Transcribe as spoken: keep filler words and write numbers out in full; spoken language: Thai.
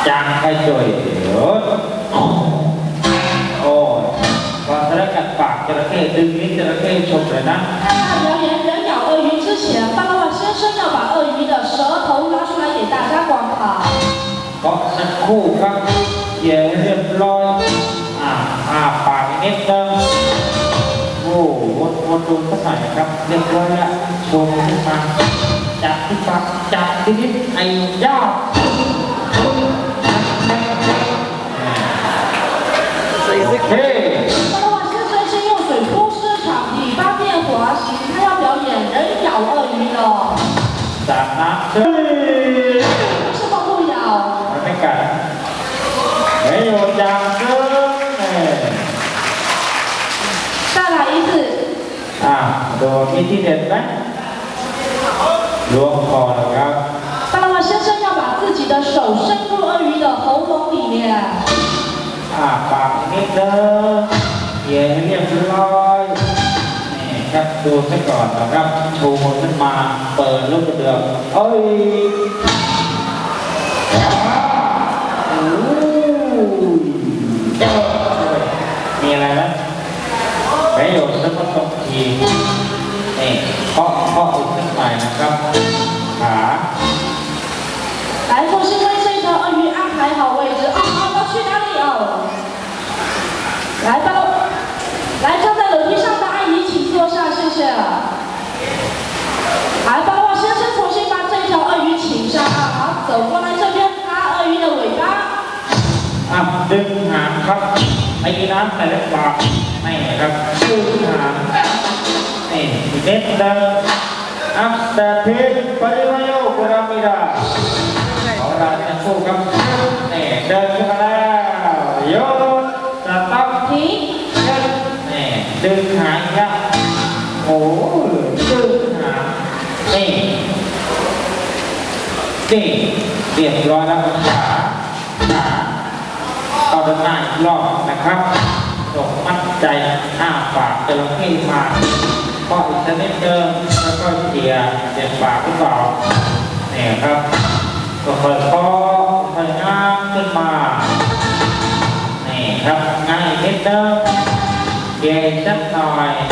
จางไปจ่อยเดี๋ยวโอ้พอสระกัดปากจระเข้ดึงนิ้วจระเข้ชมเลยนะ在表演人咬鳄鱼之前，巴拉瓦先生要把鳄鱼的舌头拿出来给大家观看。 ก็สักครู่ครับเกี่ยเรียบร้อยอ่าอ่าปากนิดนึงโอ้วนวนดูสักหน่อยครับเรียบร้อยแล้วโชว์ขึ้นมาจับที่ปากจับที่นิ้วไอ้ยอดโอเค巴拉瓦先生先用水铺市场以八面滑行，他要表演人咬鳄鱼的。 จากน้ำเฮ้ย是否不咬？ ไม่กัดไม่โยนจางเด้อ再来一次。 อ่าดูมีที่เด็ดไหมล้วงคอนะครับ巴拉瓦先生要把自己的手伸入鳄鱼的喉咙里面。 อ่าปากนิดเด้อเกี่ยให้เรียบร้อยนี่ครับดูซะก่อนนะครับชูมือขึ้นมาเปิดลูกกระเดือกเอ้ยมีอะไรไหมไม่โยนสักตกทีนี่เคาะเคาะอีกสักหน่อยนะครับขา来，重新为这条鳄鱼安排好位置。哦，哦，要去哪里哦？来吧，来站在楼梯上的阿姨，请坐下，谢谢。来，巴拉瓦先生重新把这条鳄鱼请上岸，好，走过来这边拉鳄鱼的尾巴。 อ่ะดึงหางครับไอ้น้ำใส่ในปากนี่ครับดึงหางนี่เด็ดเดินอัพสเตปเพนปริมาโยกุรามิดาของเราจะสู้ครับนี่เดินขึ้นมาแล้วโยนสต๊อป停นี่ดึงหางครับโอ้ดึงหางนี่นี่เรียบร้อยแล้วขาขาต่อด้านหน้าอีกรอบนะครับส่งมั่นใจอ้าปากจระเข้มาก็อีกชนิดเดิมแล้วก็เกี่ยเจ็บปากหรือเปล่าเนี่ยครับก็ค่อยๆค่อยง้างขึ้นมานี่ครับง่ายนิดเดิมเกี่ยสักหน่อย